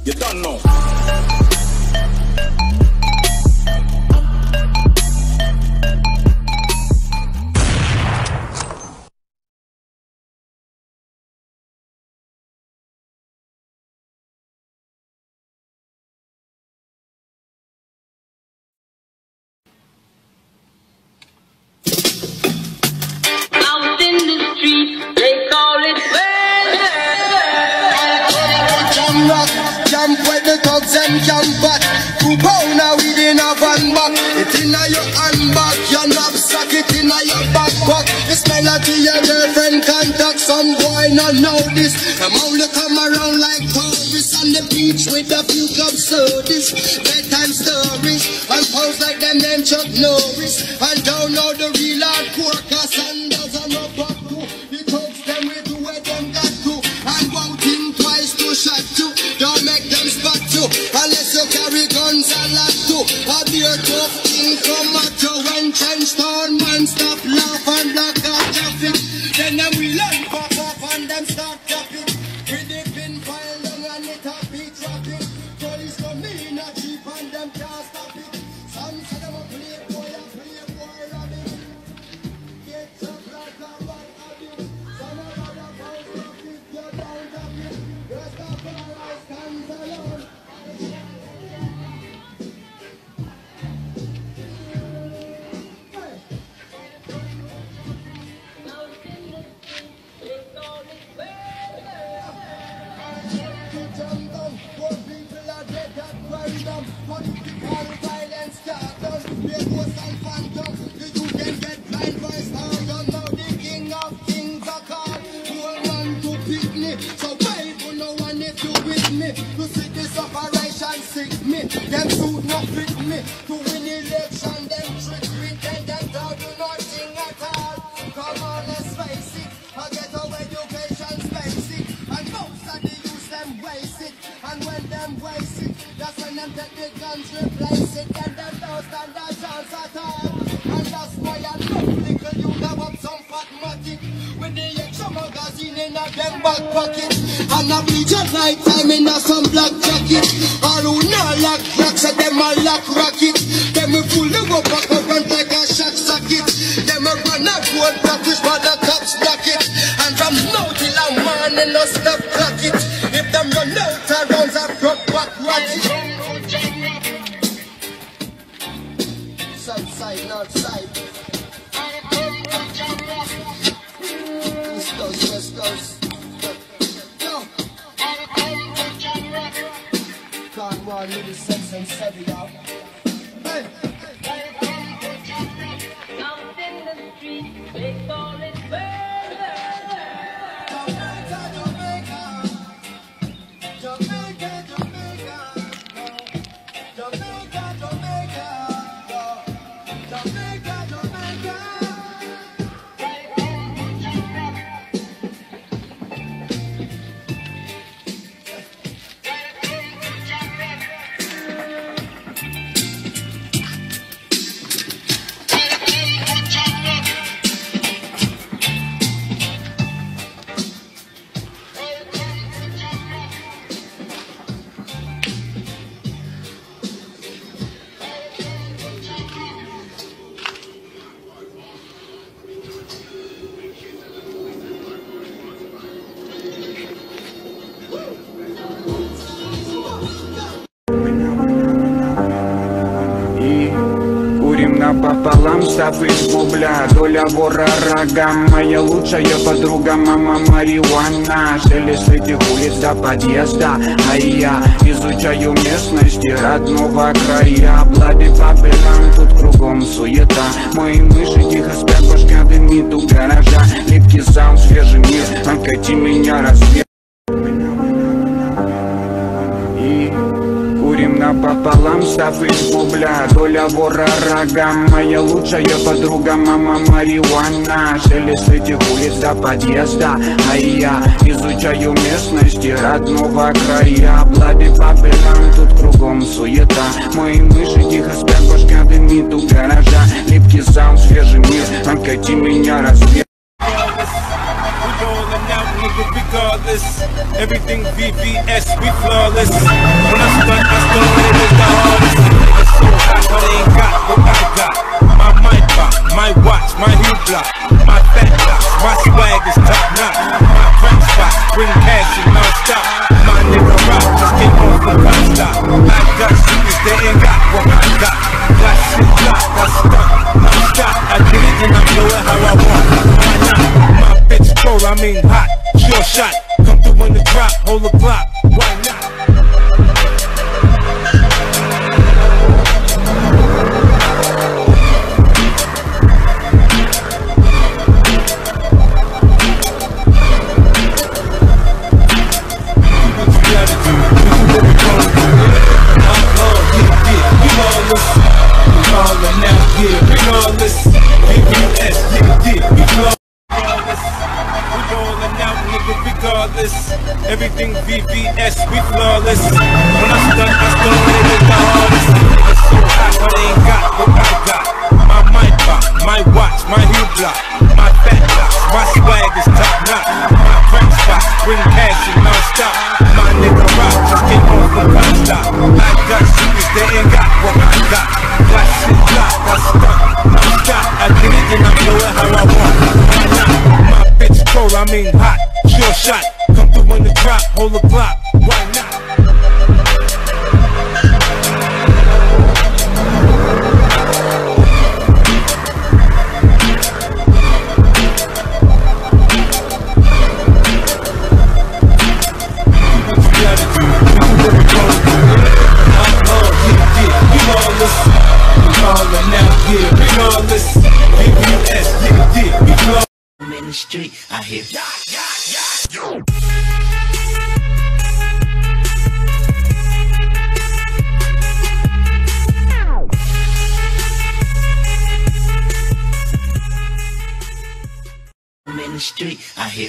You don't know. Out in the street, they call it Jam rock, jump with the thugs and jump back. 2 pound now within a van back. It inna your handbag, your knapsack, it inna your backpack. This melody your girlfriend contact. Some boy not know this. Them only come around like tourists on the beach with a few cups sodas, bedtime stories, and pose like them named Chuck Norris. And don't know the real hardcore, cause Sanders and no back to. The thugs them we do where them got to. And won't think twice to shot to. Don't make them spot you, unless you carry guns and lot to. A beer tough thing come at you when trench town man stop laugh and block out traffic. Then them we learn pop off and them start tapping. With the pin file down and it a beat traffic. Police come in a jeep and them can't stop it. Some say them a playboy rabbit. Get your blood and bad habit. Some of them a bounce up if you don't tap it. Rest of our life stands alone. Them suit not fit me to win election. Them trick me, then them don't do nothing at all. Come on, let's face it. I get our education basic, and most of the youth them waste it. And when them waste it, that's when them take the guns replace it. Then them don't stand a chance at all. And that's why I love little you have up some fat matic with the extra magazine in a them back pocket. And I bleed at night time in a some black jacket. Or who not lock rocks and them a lock rocket. Them a pull them up and like a shock socket. Them a run a gold practice for the cops block it. And from now till a morning no stop clock it. If them run out of rounds a broke back rocket. South side, north side. East coast, west coast. Can't run with the sense and set it up. Hey! out in the street, they call it Пополам ставы из бубля, доля вора рога. Моя лучшая подруга, мама марихуана. Шелест этих улиц до подъезда, а я изучаю местности родного края. Блади Бабелан, тут кругом суета. Мои мыши тихо спят, башка дымит у гаража. Липкий саунд, свежий мир, откати меня рассвет. Пополам ставы из бубля, доля вора рога. Моя лучшая подруга, мама марихуана. Шелест этих улиц до подъезда, а я изучаю местности родного края. Блади Бабелан, тут кругом суета. Мои мыши тихо спят, башка дымит у гаража. Липкий саунд, свежий мир, откати меня рассвет. nigga, regardless. Everything VVS, we flawless. When I stunt, it is the hardest. Niggas so hot, but they ain't got what I got. My mic pop, my watch, my heel block, my fat blocks, my swag is top notch. My crack spots bring passion non-stop. My nigga rock, just came off the pop stop. I got shooters, they ain't got what I got. Got shit locked, I stunt, non-stop. I did it and I blow it how I want. Why not? My bitch cold, I mean hot, sure shot. Come through when the drop, hold the clock. Why not? Everything VVS, we flawless. When I stunt, it is the hardest. Niggas so hot, but they ain't got what I got. My mic pop, my watch, my heel block, my fat blocks, my swag is top notch. My crack spots bring passion non-stop. My nigga rock, just came off the pop stop. I got shooters, they ain't got what I got. Got shit locked, I stunt, non-stop. I did it and I blow it how I want. Why not? My bitch cold, I mean hot, sure shot. Come through when the drop, hold the clock. Why not? In the street, I hear I'm in the street, I hear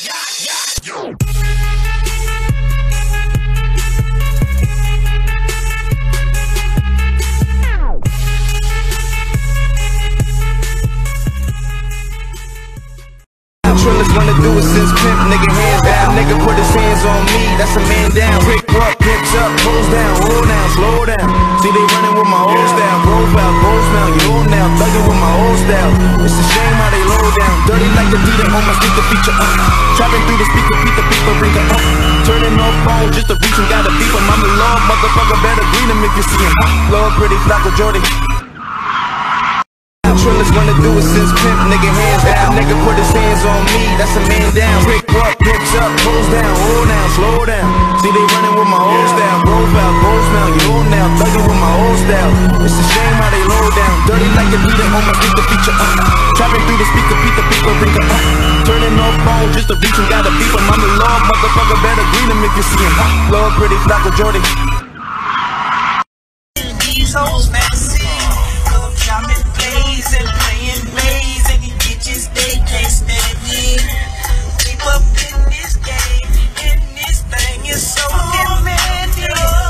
Trillers wanna do it since pimp, nigga hands down. Nigga put his hands on me, that's a man down. Pick up, picks up, pulls down, roll down, slow down. See they running with my old style, profile, pose now, you old now, thugging with my old style. It's a shame how they low down, dirty like the Dita on my sneaker feature. Trapping through the speaker, beat the people, ring it up. Turning off phone just to reach him, gotta beep him. I'm the Lord, motherfucker, better greet him if you see him. Lord, pretty Flocko Jordy. Trillers wanna do it since pimp, nigga hands down. Nigga put his hands on me, that's a man down. Pick up, picks up, pulls down, roll down, slow down. See they running with my old style, profile, pose now, you old now, thugging with my old style. It's a shame how they low down, dirty like the Dita on my sneaker feature. Trapping through the speaker, beat the people, ring it up. Turning off phone just to reach him, gotta beep him. I'm the Lord, motherfucker, better greet him if you see him. Lord, pretty Flocko Jordy. these hoes, man, see. I'm in plays and playing plays, and these bitches, they can't stand me. Keep up in this game, and this thing is so demanding.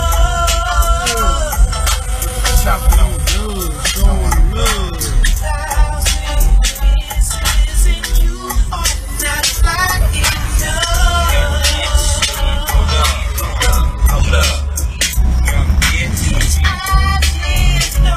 Chopping on good, showing love. 1,000 kisses and you are not like enough. Hold up. I just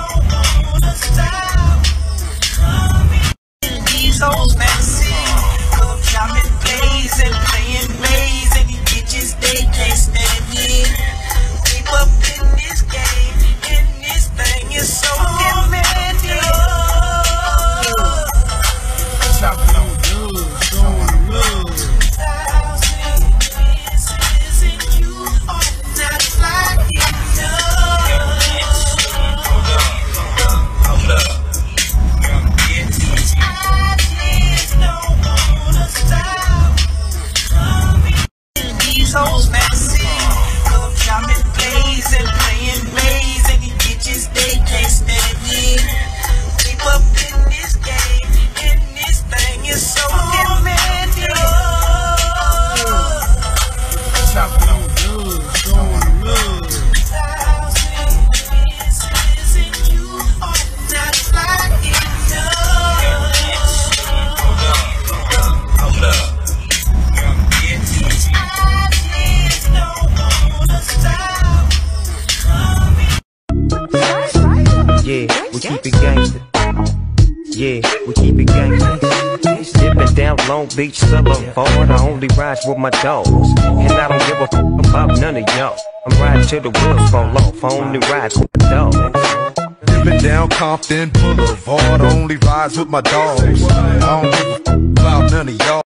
keep it gangster. Yeah, we keep it gangster. Dipping down Long Beach Boulevard, I only ride with my dogs, and I don't give a fuck about none of y'all. I'm riding till the wheels fall off, I only ride with my dogs. Dipping down Compton Boulevard, I only rides with my dogs. I don't give a fuck about none of y'all.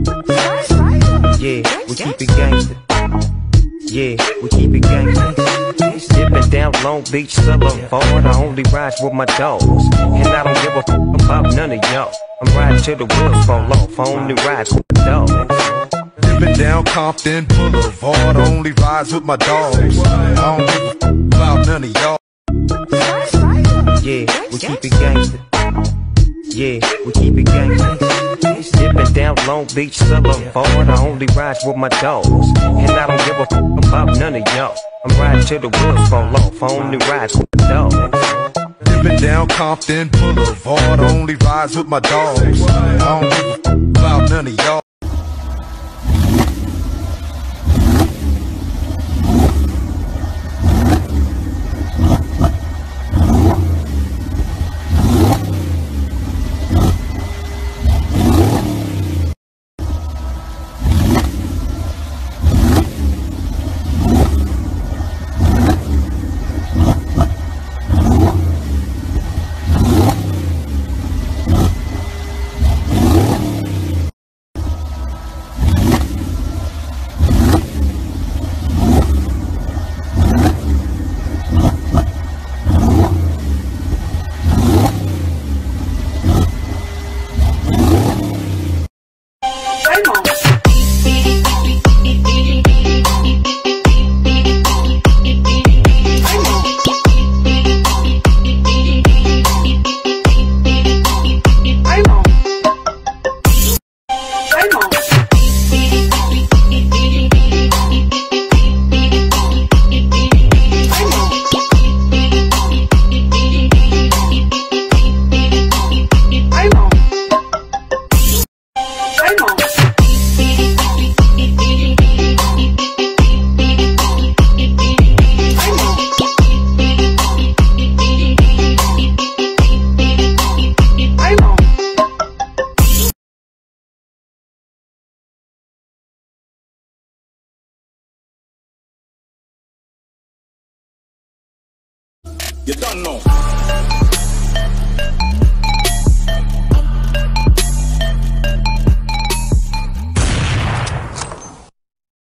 Yeah, we keep it gangster. Yeah, we keep it gangster. Dipping down Long Beach Boulevard, I only ride with my dogs, and I don't give a fuck about none of y'all. I'm riding till the wheels fall off, I only ride with my dogs. Dipping down Compton Boulevard, I only rides with my dogs. I don't give a fuck about none of y'all. Yeah, we keep it gangster. Yeah, we keep it gangster. Dipping down Long Beach Boulevard, I only ride with my dogs, and I don't give a fuck about none of y'all. I'm riding till the wheels fall off, I only ride with my dogs. Dipping down Compton Boulevard, I only rides with my dogs. I don't give a fuck about none of y'all. You don't know.